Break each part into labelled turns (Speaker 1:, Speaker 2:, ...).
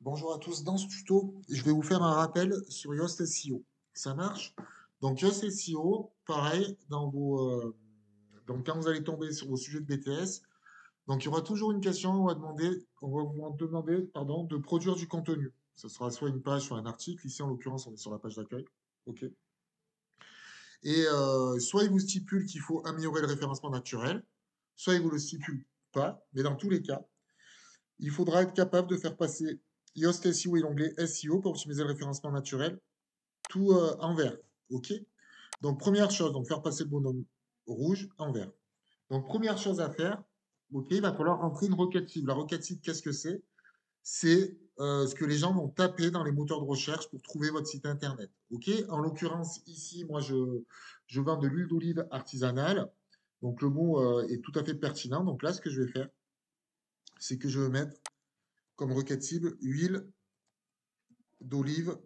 Speaker 1: Bonjour à tous. Dans ce tuto, je vais vous faire un rappel sur Yoast SEO. Ça marche? Donc Yoast SEO, pareil, donc quand vous allez tomber sur vos sujets de BTS, donc il y aura toujours une question, on va vous demander, pardon, de produire du contenu. Ce sera soit une page, soit un article. Ici, en l'occurrence, on est sur la page d'accueil. OK. Et soit il vous stipule qu'il faut améliorer le référencement naturel, soit il vous le stipule pas. Mais dans tous les cas, il faudra être capable de faire passer Yoast SEO et l'onglet SEO pour optimiser le référencement naturel, tout en vert. OK? Donc, première chose, donc faire passer le bonhomme rouge en vert. Donc, première chose à faire, OK, il va falloir rentrer une requête cible. La requête cible, qu'est-ce que c'est? C'est ce que les gens vont taper dans les moteurs de recherche pour trouver votre site internet. OK? En l'occurrence, ici, moi, je vends de l'huile d'olive artisanale. Donc, le mot est tout à fait pertinent. Donc, là, ce que je vais faire, c'est que je vais mettre comme requête cible huile d'olive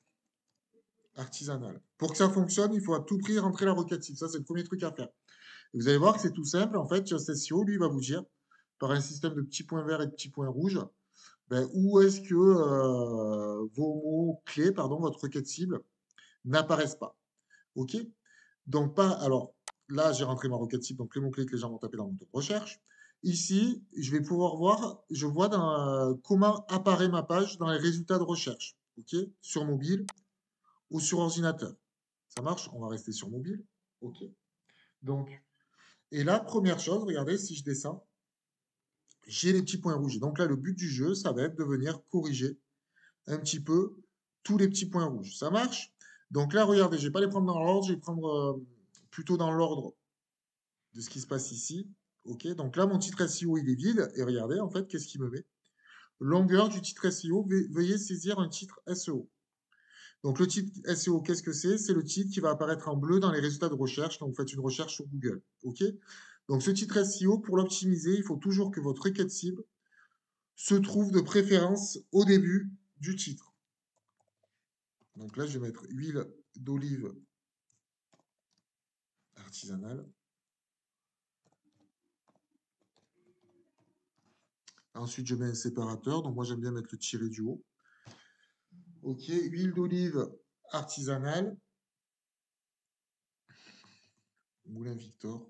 Speaker 1: artisanale. Pour que ça fonctionne, il faut à tout prix rentrer la requête cible. Ça, c'est le premier truc à faire. Et vous allez voir que c'est tout simple. En fait, Just SEO, lui, va vous dire, par un système de petits points verts et de petits points rouges, ben, où est-ce que vos mots-clés, pardon, votre requête cible, n'apparaissent pas. OK? Donc, pas. Alors, là, j'ai rentré ma requête cible, donc les mots-clés que les gens vont taper dans le moteur de recherche. Ici, je vais pouvoir voir, je vois comment apparaît ma page dans les résultats de recherche. OK? Sur mobile ou sur ordinateur. Ça marche? On va rester sur mobile. OK. Donc, et là, première chose, regardez, si je descends, j'ai les petits points rouges. Donc là, le but du jeu, ça va être de venir corriger un petit peu tous les petits points rouges. Ça marche? Donc là, regardez, je ne vais pas les prendre dans l'ordre, je vais prendre plutôt dans l'ordre de ce qui se passe ici. OK. Donc là, mon titre SEO, il est vide. Et regardez, en fait, qu'est-ce qu'il me met? Longueur du titre SEO, veuillez saisir un titre SEO. Donc le titre SEO, qu'est-ce que c'est? C'est le titre qui va apparaître en bleu dans les résultats de recherche quand vous faites une recherche sur Google. OK? Donc ce titre SEO, pour l'optimiser, il faut toujours que votre requête cible se trouve de préférence au début du titre. Donc là, je vais mettre huile d'olive artisanale. Ensuite, je mets un séparateur. Donc moi, j'aime bien mettre le tiré du haut. OK, huile d'olive artisanale. Moulin Victor.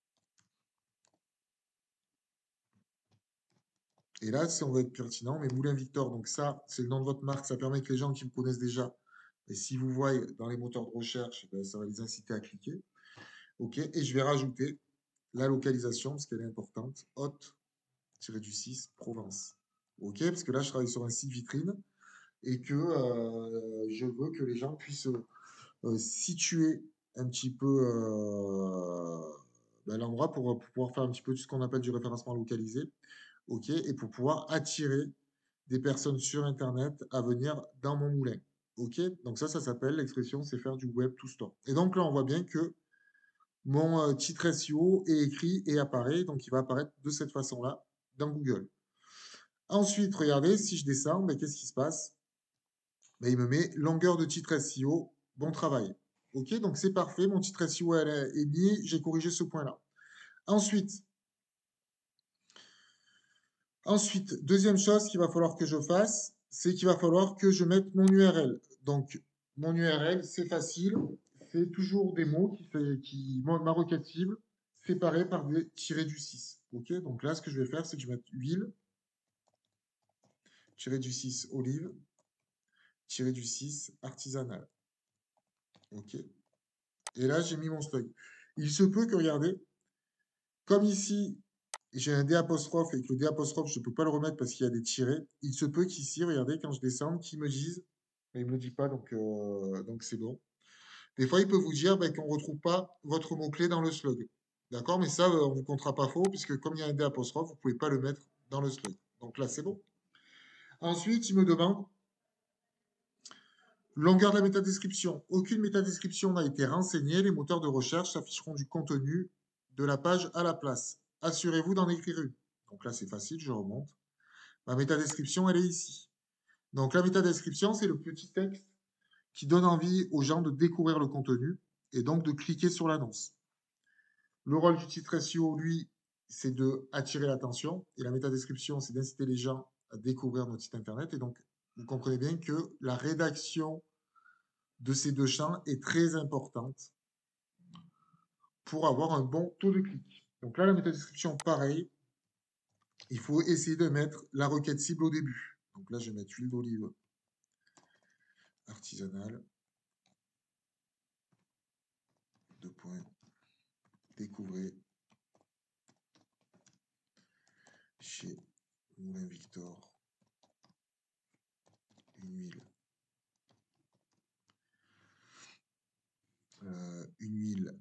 Speaker 1: Et là, si on veut être pertinent, mais Moulin Victor, donc ça, c'est le nom de votre marque, ça permet que les gens qui vous connaissent déjà, et si vous voyez dans les moteurs de recherche, ben, ça va les inciter à cliquer. OK, et je vais rajouter la localisation, parce qu'elle est importante, Haute-du-6, Provence. OK, parce que là, je travaille sur un site vitrine, et que je veux que les gens puissent situer un petit peu ben, l'endroit pour pouvoir faire un petit peu ce qu'on appelle du référencement localisé. OK, et pour pouvoir attirer des personnes sur Internet à venir dans mon moulin. OK, donc ça s'appelle l'expression, c'est faire du web to store. Et donc là, on voit bien que mon titre SEO est écrit et apparaît, donc il va apparaître de cette façon-là dans Google. Ensuite, regardez, si je descends, ben, qu'est-ce qui se passe? Ben, il me met longueur de titre SEO, bon travail. OK, donc c'est parfait, mon titre SEO est mis, j'ai corrigé ce point-là. Ensuite, deuxième chose qu'il va falloir que je fasse, c'est qu'il va falloir que je mette mon URL. Donc, mon URL, c'est facile. C'est toujours des mots ma requête cible, séparée par des tirés du 6. OK? Donc là, ce que je vais faire, c'est que je vais mettre huile, tiré du 6, olive, tiré du 6, artisanal. OK? Et là, j'ai mis mon slug. Il se peut que, regardez, comme ici, j'ai un D apostrophe et que le D apostrophe, je ne peux pas le remettre parce qu'il y a des tirets. Il se peut qu'ici, regardez, quand je descends, qu'ils me disent, mais il ne me le dit pas, donc c'est bon. Des fois, il peut vous dire qu'on ne retrouve pas votre mot-clé dans le slug. D'accord? Mais ça, on ne vous comptera pas faux, puisque comme il y a un D apostrophe, vous ne pouvez pas le mettre dans le slug. Donc là, c'est bon. Ensuite, il me demande longueur de la métadescription. Aucune métadescription n'a été renseignée. Les moteurs de recherche afficheront du contenu de la page à la place. Assurez-vous d'en écrire une. Donc là, c'est facile, je remonte. Ma métadescription, elle est ici. Donc la métadescription, c'est le petit texte qui donne envie aux gens de découvrir le contenu et donc de cliquer sur l'annonce. Le rôle du titre SEO, lui, c'est de attirer l'attention et la métadescription, c'est d'inciter les gens à découvrir notre site internet et donc vous comprenez bien que la rédaction de ces deux champs est très importante pour avoir un bon taux de clic. Donc là, la métadescription, pareil, il faut essayer de mettre la requête cible au début. Donc là, je vais mettre huile d'olive artisanale. Deux points. Découvrez chez Moulin Victor une huile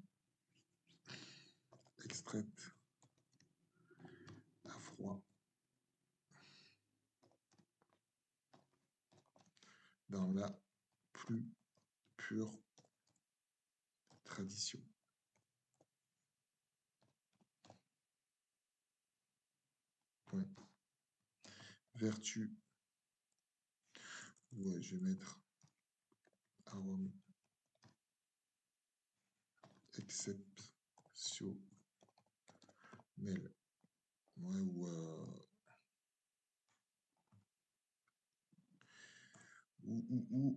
Speaker 1: extraite à froid dans la plus pure tradition. Point. Vertu. Ouais, je vais mettre arôme exceptionnel. Ouais, ou.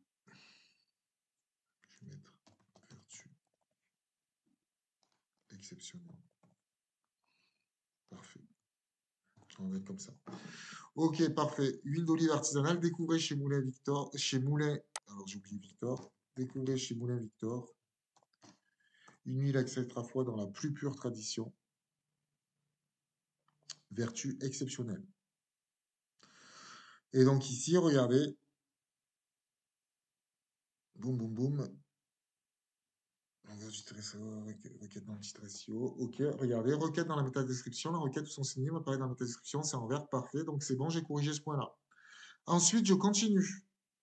Speaker 1: Je vais mettre vertu exceptionnelle. Parfait. On va mettre comme ça. Ok, parfait. Huile d'olive artisanale, découvrez chez Moulin Victor. Chez Moulin. Alors j'oublie Victor. Découvrez chez Moulin Victor. Une huile extraite à froid dans la plus pure tradition. Vertu exceptionnelle. Et donc ici, regardez. Boum, boum, boum. Requête dans le titre SEO. Ok, regardez, requête dans la métadescription. La requête ou son synonyme apparaît dans la métadescription, c'est en vert, parfait. Donc c'est bon, j'ai corrigé ce point-là. Ensuite, je continue.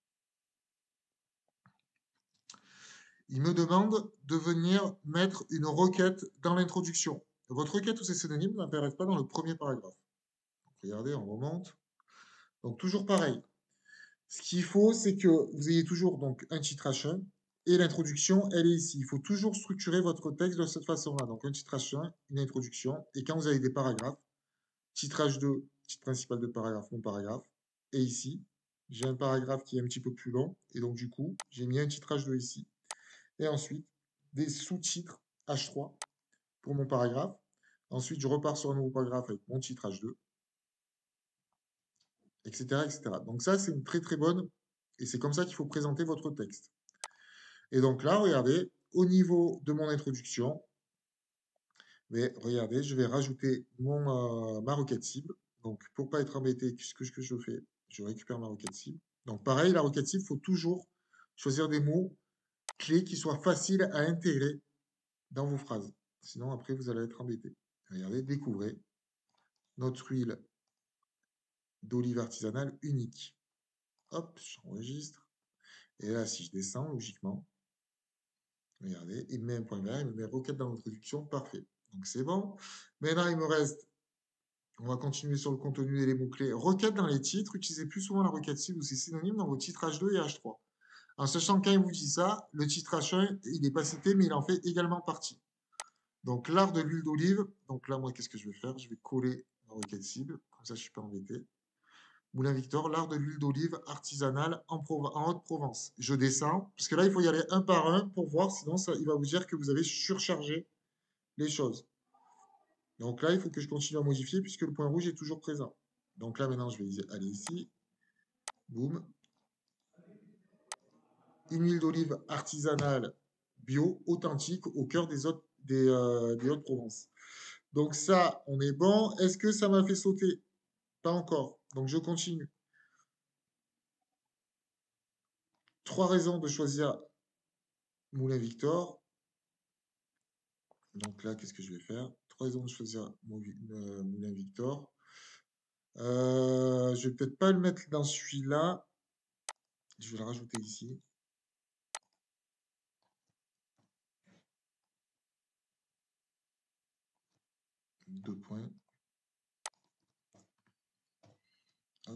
Speaker 1: Il me demande de venir mettre une requête dans l'introduction. Votre requête ou ses synonymes n'apparaissent pas dans le premier paragraphe. Donc, regardez, on remonte. Donc toujours pareil. Ce qu'il faut, c'est que vous ayez toujours donc un titre H1 et l'introduction, elle est ici. Il faut toujours structurer votre texte de cette façon-là. Donc un titre H1, une introduction. Et quand vous avez des paragraphes, titre H2, titre principal de paragraphe, mon paragraphe. Et ici, j'ai un paragraphe qui est un petit peu plus long. Et donc du coup, j'ai mis un titre H2 ici. Et ensuite, des sous-titres H3 pour mon paragraphe. Ensuite, je repars sur un nouveau paragraphe avec mon titre H2, etc., etc. Donc ça, c'est une très très bonne, et c'est comme ça qu'il faut présenter votre texte. Et donc là, regardez, au niveau de mon introduction, mais regardez, je vais rajouter ma requête cible. Donc, pour ne pas être embêté, ce que je fais, je récupère ma requête cible. Donc, pareil, la requête cible, il faut toujours choisir des mots clés qui soient faciles à intégrer dans vos phrases. Sinon, après, vous allez être embêté. Regardez, découvrez notre huile d'olive artisanale unique. Hop, j'enregistre. Et là, si je descends, logiquement, regardez, il me met un point vert, il me met requête dans l'introduction, parfait. Donc c'est bon. Maintenant, il me reste, on va continuer sur le contenu et les mots-clés. Requête dans les titres, utilisez plus souvent la requête cible ou ses synonymes dans vos titres H2 et H3. En sachant que quand il vous dit ça, le titre H1, il n'est pas cité, mais il en fait également partie. Donc l'art de l'huile d'olive, donc là, moi, qu'est-ce que je vais faire? Je vais coller la requête cible, comme ça, je ne suis pas embêté. Moulin Victor, l'art de l'huile d'olive artisanale en Haute-Provence. Je descends, parce que là, il faut y aller un par un pour voir, sinon ça, il va vous dire que vous avez surchargé les choses. Donc là, il faut que je continue à modifier puisque le point rouge est toujours présent. Donc là, maintenant, je vais aller ici. Boum. Une huile d'olive artisanale bio, authentique, au cœur des Hautes-Provence. Donc ça, on est bon. Est-ce que ça m'a fait sauter? Pas encore. Donc je continue. 3 raisons de choisir Moulin Victor. Donc là, qu'est-ce que je vais faire? 3 raisons de choisir Moulin Victor. Je vais peut-être pas le mettre dans celui-là. Je vais le rajouter ici. Deux points. Hop.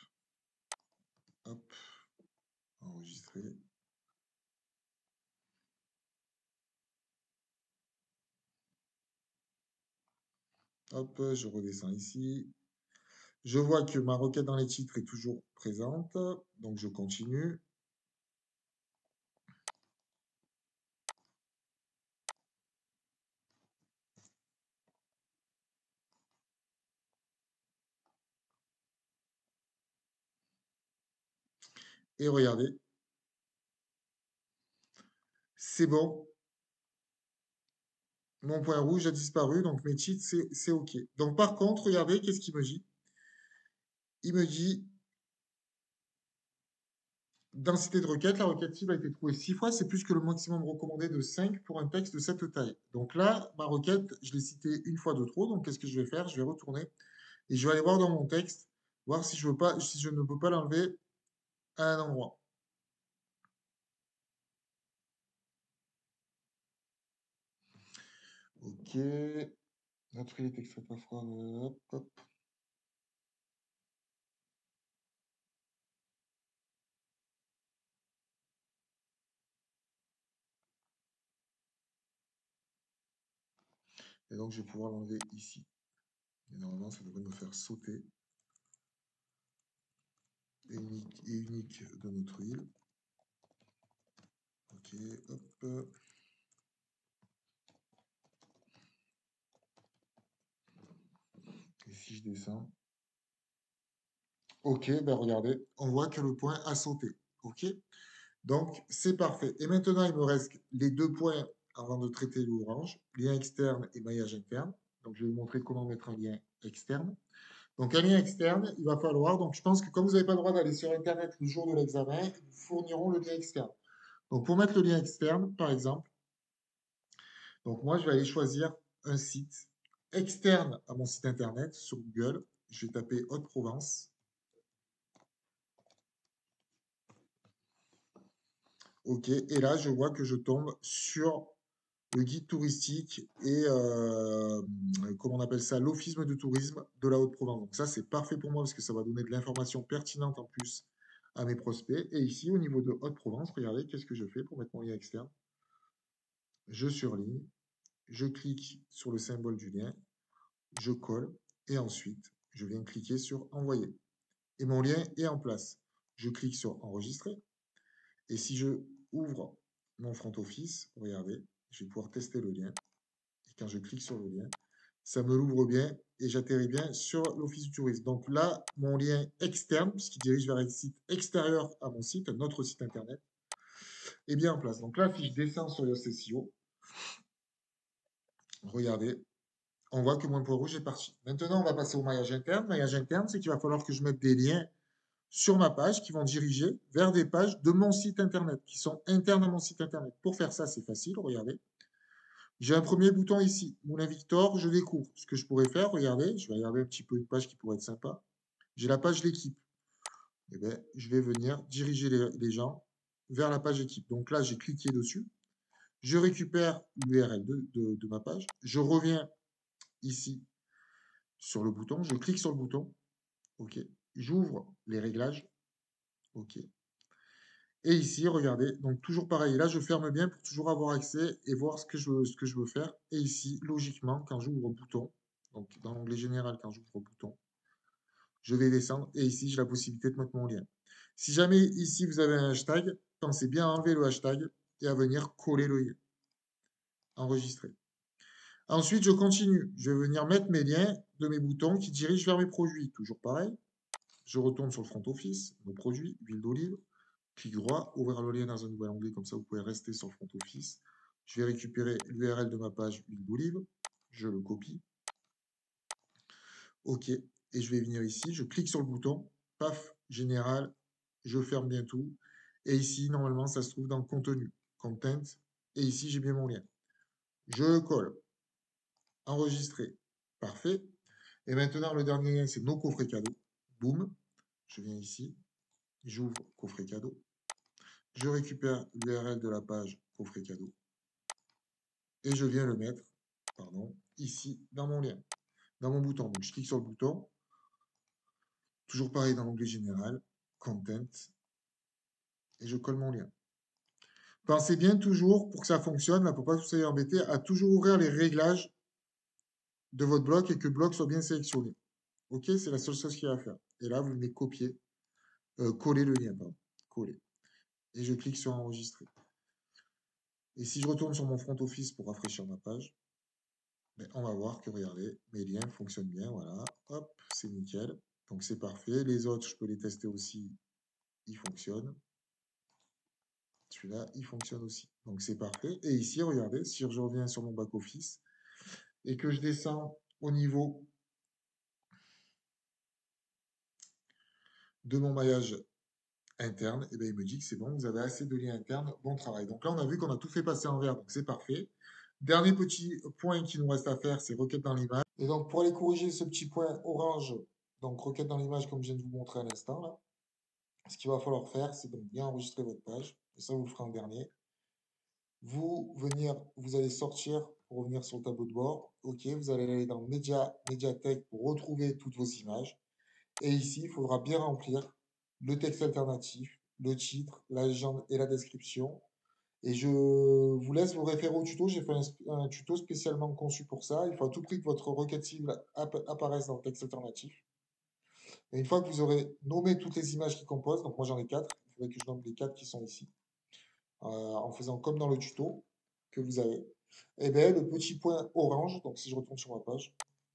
Speaker 1: Hop. Enregistrer. Hop, je redescends ici. Je vois que ma requête dans les titres est toujours présente, donc je continue. Et regardez, c'est bon. Mon point rouge a disparu, donc mes cheats, c'est OK. Donc par contre, regardez, qu'est-ce qu'il me dit? Il me dit, densité de requête, la requête cible a été trouvée 6 fois, c'est plus que le maximum recommandé de 5 pour un texte de cette taille. Donc là, ma requête, je l'ai citée une fois de trop, donc qu'est-ce que je vais faire? Je vais retourner et je vais aller voir dans mon texte, voir si je veux pas, si je ne peux pas l'enlever à un endroit. OK. Notre fil est extrait parfois. Hop, hop. Et donc, je vais pouvoir l'enlever ici. Et normalement, ça devrait me faire sauter. Et unique de notre île. Ok, hop. Et si je descends. Ok, ben regardez, on voit que le point a sauté. Ok, donc c'est parfait. Et maintenant, il me reste les deux points avant de traiter l'orange, lien externe et maillage interne. Donc, je vais vous montrer comment mettre un lien externe. Donc, un lien externe, il va falloir, donc je pense que comme vous n'avez pas le droit d'aller sur Internet le jour de l'examen, ils vous fourniront le lien externe. Donc, pour mettre le lien externe, par exemple, donc moi, je vais aller choisir un site externe à mon site Internet sur Google. Je vais taper Haute-Provence. OK. Et là, je vois que je tombe sur le guide touristique et, comment on appelle ça, l'office de tourisme de la Haute-Provence. Donc ça, c'est parfait pour moi parce que ça va donner de l'information pertinente en plus à mes prospects. Et ici, au niveau de Haute-Provence, regardez, qu'est-ce que je fais pour mettre mon lien externe? Je surligne, je clique sur le symbole du lien, je colle et ensuite, je viens cliquer sur Envoyer. Et mon lien est en place. Je clique sur Enregistrer. Et si je ouvre mon front office, regardez, je vais pouvoir tester le lien. Et quand je clique sur le lien, ça me l'ouvre bien et j'atterris bien sur l'office du tourisme. Donc là, mon lien externe, puisqu'il dirige vers un site extérieur à mon site, notre site internet, est bien en place. Donc là, si je descends sur le SEO, regardez, on voit que mon point rouge est parti. Maintenant, on va passer au maillage interne. Maillage interne, c'est qu'il va falloir que je mette des liens sur ma page qui vont diriger vers des pages de mon site internet, qui sont internes à mon site internet. Pour faire ça, c'est facile, regardez. J'ai un premier bouton ici, Moulin Victor, je découvre. Ce que je pourrais faire, regardez, je vais regarder un petit peu une page qui pourrait être sympa. J'ai la page l'équipe. Eh bien, je vais venir diriger les gens vers la page équipe. Donc là, j'ai cliqué dessus. Je récupère l'URL de ma page. Je reviens ici sur le bouton. Je clique sur le bouton. OK. J'ouvre les réglages. OK. Et ici, regardez, donc toujours pareil. Là, je ferme bien pour toujours avoir accès et voir ce que je veux faire. Et ici, logiquement, quand j'ouvre bouton, donc dans l'onglet général, quand j'ouvre bouton, je vais descendre et ici, j'ai la possibilité de mettre mon lien. Si jamais ici, vous avez un hashtag, pensez bien à enlever le hashtag et à venir coller le lien. Enregistrer. Ensuite, je continue. Je vais venir mettre mes liens de mes boutons qui dirigent vers mes produits. Toujours pareil. Je retourne sur le front office, nos produits, huile d'olive. Clic droit, ouvrir le lien dans un nouvel onglet, comme ça vous pouvez rester sur le front office. Je vais récupérer l'URL de ma page huile d'olive, je le copie. OK, et je vais venir ici, je clique sur le bouton, paf, général, je ferme bien tout. Et ici, normalement, ça se trouve dans contenu, content, et ici, j'ai bien mon lien. Je colle, enregistrer, parfait. Et maintenant, le dernier lien, c'est nos coffrets cadeaux. Boum, je viens ici, j'ouvre coffret cadeau. Je récupère l'URL de la page coffret cadeau et je viens le mettre, pardon, ici dans mon lien, dans mon bouton. Donc je clique sur le bouton, toujours pareil dans l'onglet général, content, et je colle mon lien. Pensez bien toujours, pour que ça fonctionne, là, pour pas que vous soyez embêté, à toujours ouvrir les réglages de votre bloc et que le bloc soit bien sélectionné. OK, c'est la seule chose qu'il y a à faire. Et là, vous venez copier, coller le lien, pardon. Coller. Et je clique sur enregistrer. Et si je retourne sur mon front office pour rafraîchir ma page, ben, on va voir que, regardez, mes liens fonctionnent bien, voilà. Hop, c'est nickel. Donc c'est parfait. Les autres, je peux les tester aussi. Ils fonctionnent. Celui-là, il fonctionne aussi. Donc c'est parfait. Et ici, regardez, si je reviens sur mon back-office et que je descends au niveau de mon maillage interne, et bien, il me dit que c'est bon, vous avez assez de liens internes, bon travail. Donc là, on a vu qu'on a tout fait passer en vert, donc c'est parfait. Dernier petit point qui nous reste à faire, c'est requête dans l'image. Et donc, pour aller corriger ce petit point orange, donc requête dans l'image, comme je viens de vous montrer à l'instant, là, ce qu'il va falloir faire, c'est donc bien enregistrer votre page. Et ça, vous le ferez en dernier. Vous allez sortir pour revenir sur le tableau de bord. OK, vous allez aller dans Médiathèque pour retrouver toutes vos images. Et ici, il faudra bien remplir le texte alternatif, le titre, la légende et la description. Et je vous laisse vous référer au tuto. J'ai fait un tuto spécialement conçu pour ça. Il faut à tout prix que votre requête cible apparaisse dans le texte alternatif. Et une fois que vous aurez nommé toutes les images qui composent, donc moi j'en ai 4, il faudrait que je nomme les 4 qui sont ici, en faisant comme dans le tuto que vous avez. Et bien le petit point orange, donc si je retourne sur ma page,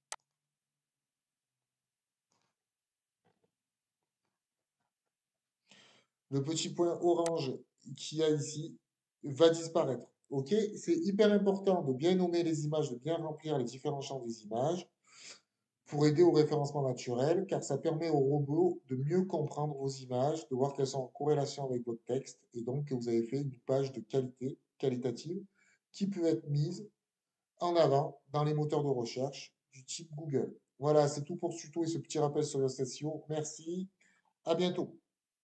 Speaker 1: le petit point orange qu'il y a ici va disparaître. OK? C'est hyper important de bien nommer les images, de bien remplir les différents champs des images pour aider au référencement naturel, car ça permet au robot de mieux comprendre vos images, de voir qu'elles sont en corrélation avec votre texte, et donc que vous avez fait une page de qualité, qualitative, qui peut être mise en avant dans les moteurs de recherche du type Google. Voilà, c'est tout pour ce tuto et ce petit rappel sur le SEO. Merci, à bientôt.